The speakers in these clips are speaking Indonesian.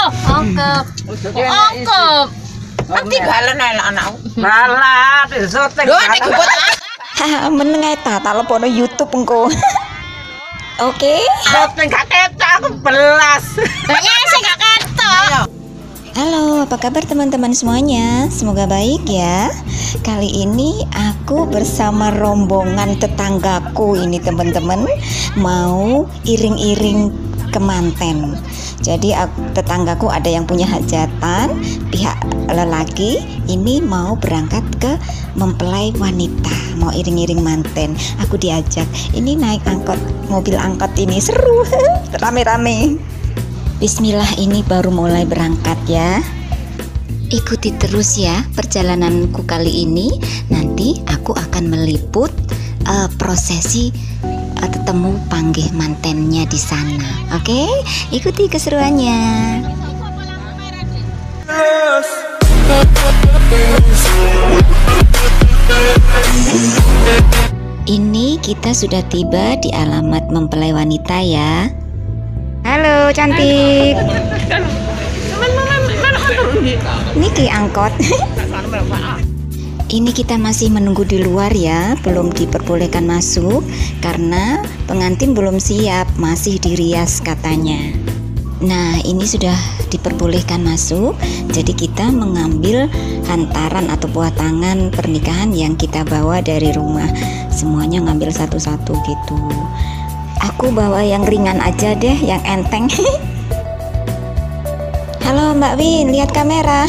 Ongkep. Ongkep. Nanti balen ae anakku. Malah syuting. Haha, menengai tak lepono YouTube engko. Oke. Syuting gak ketok aku belas. Banyak sih gak ketok. Halo, apa kabar teman-teman semuanya? Semoga baik ya. Kali ini aku bersama rombongan tetanggaku ini teman-teman mau iring-iring ke Manten. Jadi tetanggaku ada yang punya hajatan, pihak lelaki ini mau berangkat ke mempelai wanita, mau iring-iring Manten. Aku diajak, ini naik angkot, mobil angkot ini seru, rame-rame. Bismillah, ini baru mulai berangkat ya. Ikuti terus ya perjalananku kali ini. Nanti aku akan meliput prosesi ketemu panggih mantennya di sana. Oke, ikuti keseruannya. Ini kita sudah tiba di alamat mempelai wanita ya. Halo cantik. Ini ki angkot. Ini kita masih menunggu di luar ya, belum diperbolehkan masuk karena pengantin belum siap, masih dirias katanya. Nah, ini sudah diperbolehkan masuk, jadi kita mengambil hantaran atau buah tangan pernikahan yang kita bawa dari rumah. Semuanya ngambil satu-satu gitu. Aku bawa yang ringan aja deh, yang enteng. Halo Mbak Win, lihat kamera.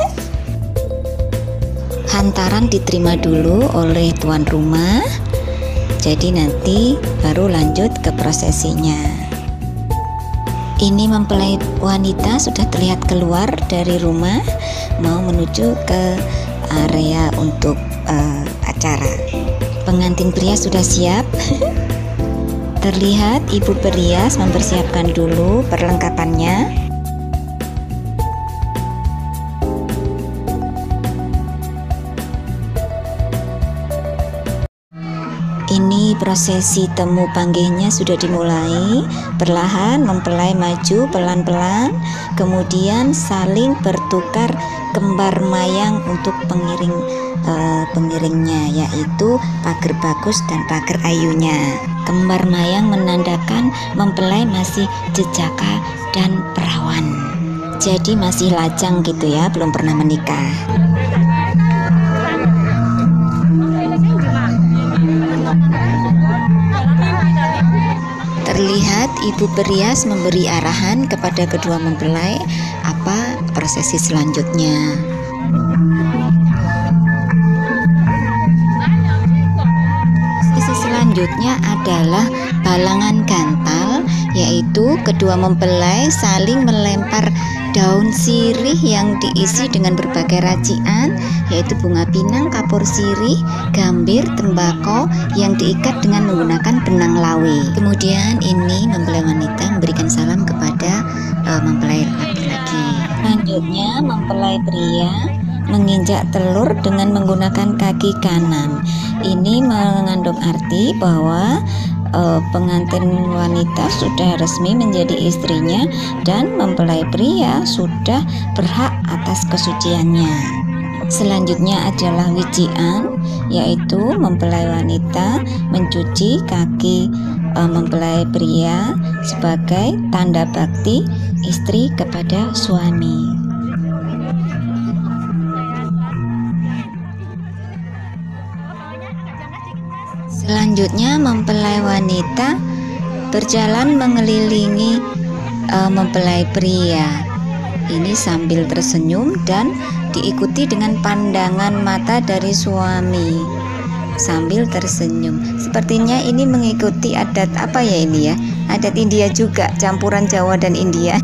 Hantaran diterima dulu oleh tuan rumah, jadi nanti baru lanjut ke prosesinya. Ini mempelai wanita sudah terlihat keluar dari rumah, mau menuju ke area untuk acara. Pengantin pria sudah siap. Terlihat ibu berias mempersiapkan dulu perlengkapannya. Ini prosesi temu panggihnya sudah dimulai. Perlahan mempelai maju pelan-pelan, kemudian saling bertukar kembar mayang untuk pengiringnya, yaitu pager bagus dan pager ayunya. Kembar mayang menandakan mempelai masih jejaka dan perawan, jadi masih lajang gitu ya, belum pernah menikah. Terlihat ibu berias memberi arahan kepada kedua mempelai apa prosesi selanjutnya. Prosesi selanjutnya adalah balangan gantal, yaitu kedua mempelai saling melempar daun sirih yang diisi dengan berbagai racian, yaitu bunga pinang, kapur sirih, gambir, tembakau yang diikat dengan menggunakan benang lawe. Kemudian ini mempelai wanita memberikan salam kepada mempelai laki-laki. Selanjutnya mempelai pria menginjak telur dengan menggunakan kaki kanan. Ini mengandung arti bahwa pengantin wanita sudah resmi menjadi istrinya dan mempelai pria sudah berhak atas kesuciannya. Selanjutnya adalah wijian, yaitu mempelai wanita mencuci kaki mempelai pria sebagai tanda bakti istri kepada suami. Selanjutnya mempelai wanita berjalan mengelilingi mempelai pria. Ini sambil tersenyum dan diikuti dengan pandangan mata dari suami sambil tersenyum. Sepertinya ini mengikuti adat apa ya ini ya? Adat India juga, campuran Jawa dan India.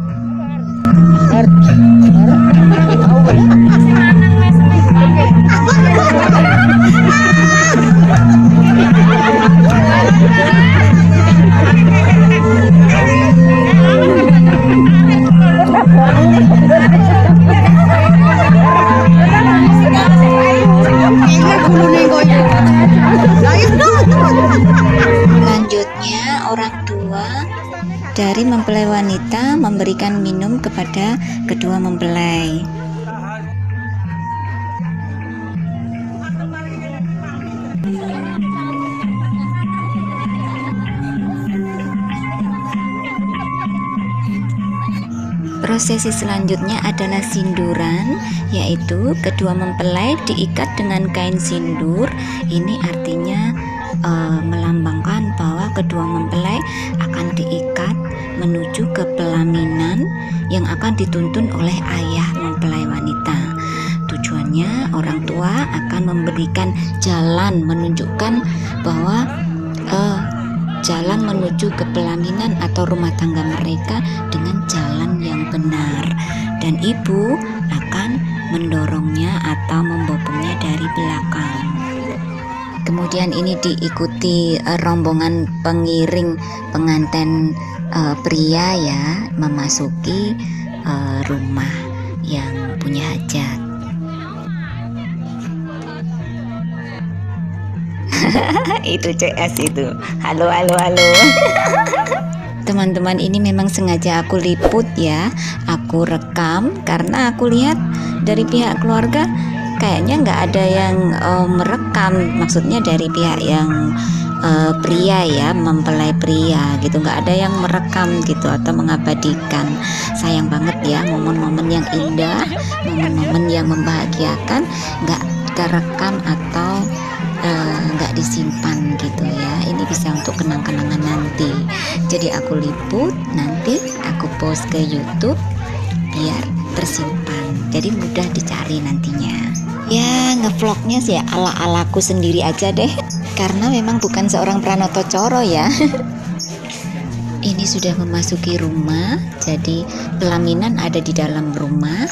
Selanjutnya orang tua dari mempelai wanita memberikan minum kepada kedua mempelai. Prosesi selanjutnya adalah sinduran, yaitu kedua mempelai diikat dengan kain sindur. Ini artinya melambangkan bahwa kedua mempelai akan diikat menuju ke pelaminan yang akan dituntun oleh ayah mempelai wanita. Tujuannya orang tua akan memberikan jalan, menunjukkan bahwa jalan menuju ke pelaminan atau rumah tangga mereka dengan jalan yang benar, dan ibu akan mendorongnya atau membopongnya dari belakang. Kemudian ini diikuti rombongan pengiring pengantin pria ya, memasuki rumah yang punya hajat. Itu CS itu. Halo. Teman-teman, ini memang sengaja aku liput ya, aku rekam karena aku lihat dari pihak keluarga kayaknya nggak ada yang merekam, maksudnya dari pihak yang pria ya, mempelai pria gitu, nggak ada yang merekam gitu atau mengabadikan. Sayang banget ya, momen-momen yang indah, momen-momen yang membahagiakan nggak terekam atau nggak disimpan gitu ya. Ini bisa untuk kenang-kenangan nanti. Jadi aku liput, nanti aku post ke YouTube biar tersimpan, jadi mudah dicari nantinya. Ya, ngevlognya sih ala-alaku sendiri aja deh, karena memang bukan seorang Pranoto Coro ya. Ini sudah memasuki rumah, jadi pelaminan ada di dalam rumah.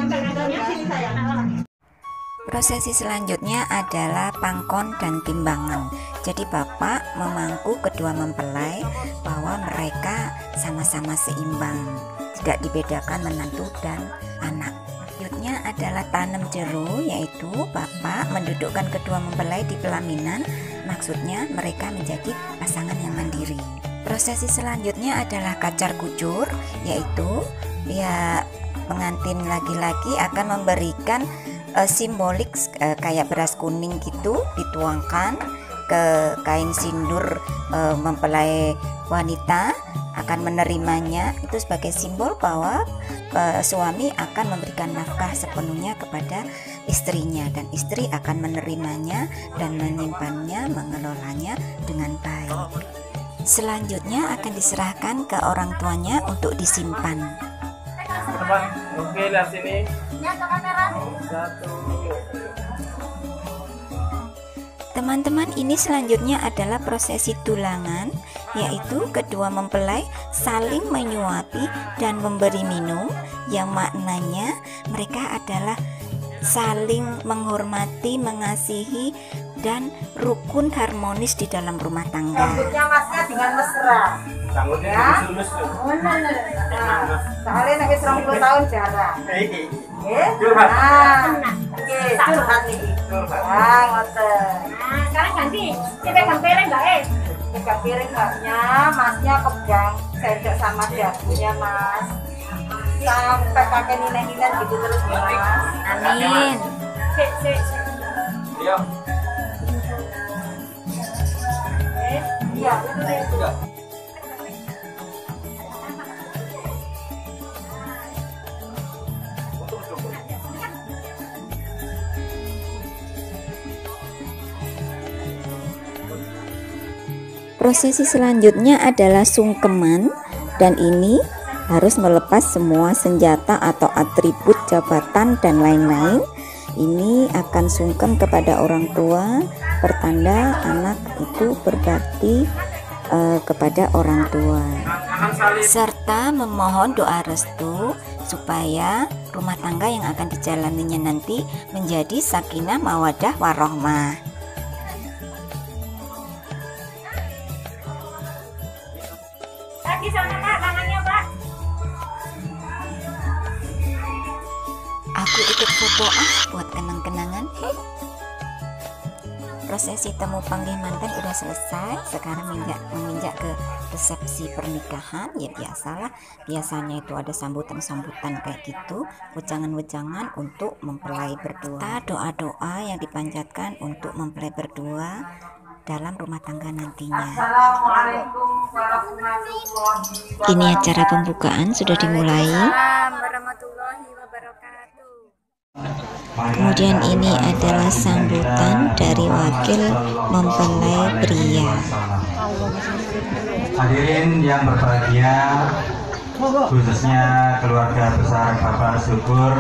Prosesi selanjutnya adalah pangkon dan timbangan. Jadi bapak memangku kedua mempelai bahwa mereka sama-sama seimbang, tidak dibedakan menantu dan anak. Selanjutnya adalah tanam jeru, yaitu bapak mendudukkan kedua mempelai di pelaminan, maksudnya mereka menjadi pasangan yang mandiri. Prosesi selanjutnya adalah kacar kucur, yaitu ya pengantin laki-laki akan memberikan simbolik kayak beras kuning gitu, dituangkan ke kain sindur mempelai wanita, akan menerimanya itu sebagai simbol bahwa suami akan memberikan nafkah sepenuhnya kepada istrinya, dan istri akan menerimanya dan menyimpannya, mengelolanya dengan baik. Selanjutnya akan diserahkan ke orang tuanya untuk disimpan. Oke, lihat sini. Teman-teman, ini selanjutnya adalah prosesi tulangan, yaitu kedua mempelai saling menyuapi dan memberi minum, yang maknanya mereka adalah saling menghormati, mengasihi, dan rukun harmonis di dalam rumah tangga. Rambutnya masnya dengan mesra. Rambutnya ya? Soalnya nanti 20 tahun jarak. Curhat. Oke, curhat nih. Ah, ngoten. Nah, sekarang ganti. Kita pegang piring enggak, Pegang piring enggaknya, masnya pegang sendok sama dagunya, Mas. Sampai pakai nilai-nilai gitu terus ya, Mas. Amin. Sik. Iya. Iya, itu. Prosesi selanjutnya adalah sungkeman, dan ini harus melepas semua senjata atau atribut jabatan dan lain-lain. Ini akan sungkem kepada orang tua, pertanda anak itu berbakti kepada orang tua, serta memohon doa restu supaya rumah tangga yang akan dijalaninya nanti menjadi sakinah mawaddah warohmah. Lagi sana, Pak, tangannya, Pak. Aku ikut foto buat kenang-kenangan. prosesi temu panggih manten udah selesai. Sekarang menginjak ke resepsi pernikahan. Ya biasanya itu ada sambutan-sambutan kayak gitu, wejangan-wejangan untuk mempelai berdua, doa-doa yang dipanjatkan untuk mempelai berdua dalam rumah tangga nantinya. Assalamualaikum warahmatullahi wabarakatuh. Ini acara pembukaan sudah dimulai. Warahmatullahi wabarakatuh. Kemudian ini adalah sambutan dari wakil mempelai pria. Hadirin yang berbahagia, khususnya keluarga besar Bapak Syukur,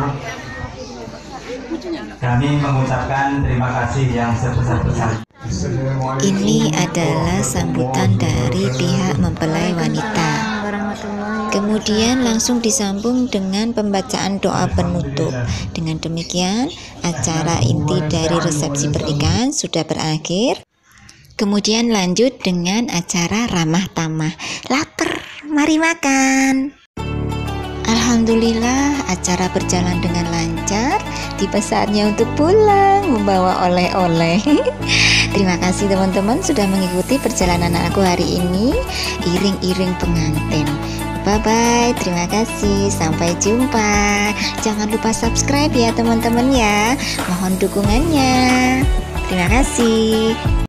kami mengucapkan terima kasih yang sebesar-besarnya. Ini adalah sambutan dari pihak mempelai wanita. Kemudian langsung disambung dengan pembacaan doa penutup. Dengan demikian, acara inti dari resepsi pernikahan sudah berakhir. Kemudian lanjut dengan acara ramah tamah. Lapar, mari makan. Alhamdulillah, acara berjalan dengan lancar. Tiba saatnya untuk pulang membawa oleh-oleh. Terima kasih teman-teman sudah mengikuti perjalanan aku hari ini, iring-iring pengantin. Bye-bye, terima kasih, sampai jumpa. Jangan lupa subscribe ya teman-teman ya. Mohon dukungannya. Terima kasih.